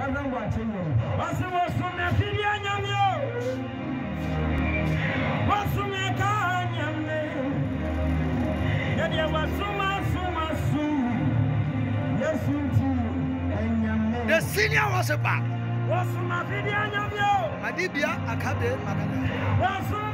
Reverend Watchingo. Wasume filia nyamyo. Wasume kanyamne. Yadi wasuma suma su. Yesunti enyamne. The senior was a back. Wasuma filia nyamyo. Adibia akabe magana. Wasuma